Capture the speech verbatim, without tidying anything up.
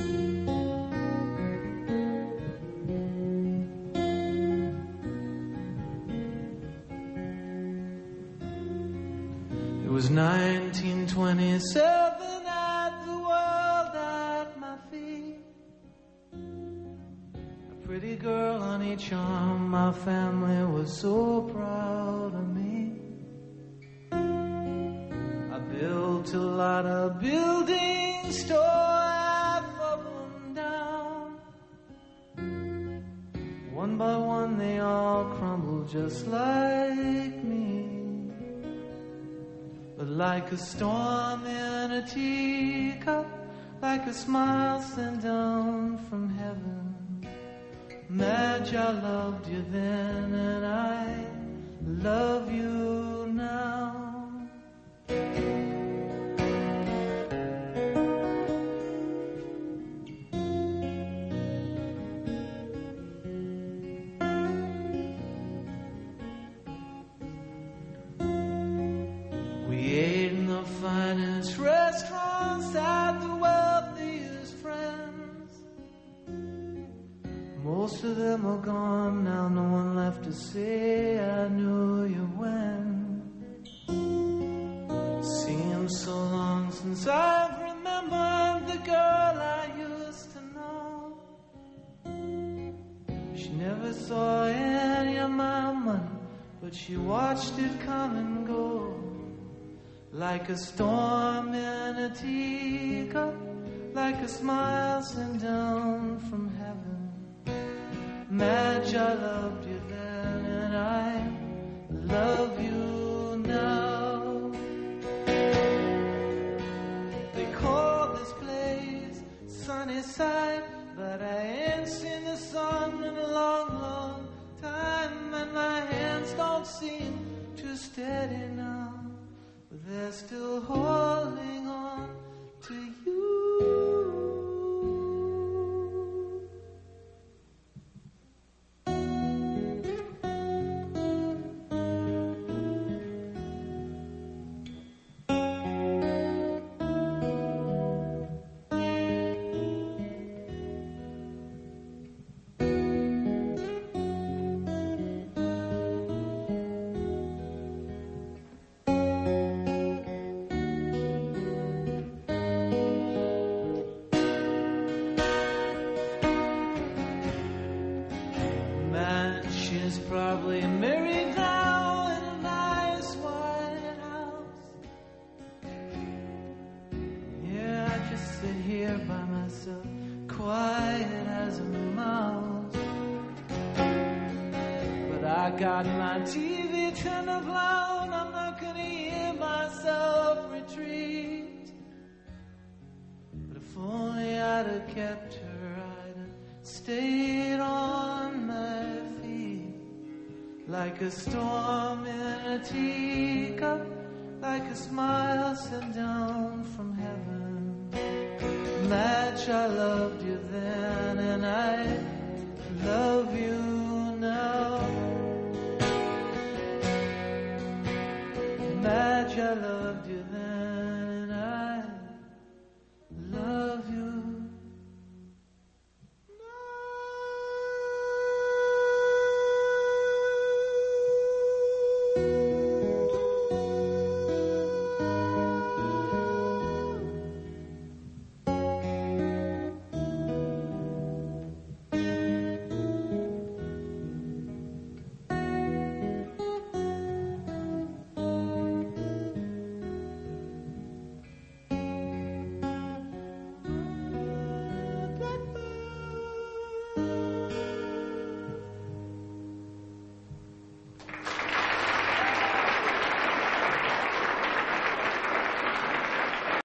It was nineteen twenty-seven, at the world at my feet. A pretty girl on each arm, my family was so proud of me. I built a lot of buildings, tore half of them down. One by one they all crumbled just like me. But like a storm in a teacup, like a smile sent down from heaven, Madge, I loved you then and I love you now. Finest restaurants had the wealthiest friends. Most of them are gone now, no one left to say I knew you when. Seems so long since I've remembered the girl I used to know. She never saw any of my money, but she watched it come and go. Like a storm in a teacup, like a smile sent down from heaven. Madge, I loved you then and I love you now. They call this place Sunnyside, but I ain't seen the sun in a long, long time, and my hands don't seem too steady now. They're still holding on to you. Probably married now in a nice white house. Yeah, I just sit here by myself, quiet as a mouse. But I got my T V turned up loud, I'm not gonna hear myself retreat. But if only I'd have kept her, I'd have stayed on my feet. Like a storm in a teacup, like a smile sent down from heaven. Madge, I loved you then and I love you now. Madge, I love you.